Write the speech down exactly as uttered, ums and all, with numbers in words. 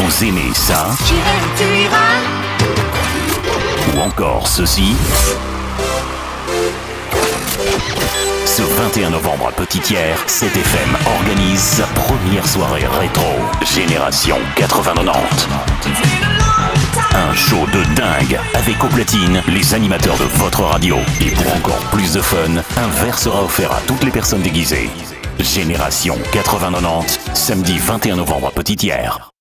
Vous aimez ça? J'irai, tu iras. Ou encore ceci? Ce vingt et un novembre à Petite-Pierre, sept F M organise sa première soirée rétro. Génération quatre-vingts quatre-vingt-dix. Un show de dingue avec au platine les animateurs de votre radio. Et pour encore plus de fun, un verre sera offert à toutes les personnes déguisées. Génération quatre-vingts quatre-vingt-dix, samedi vingt et un novembre à Petite-Pierre.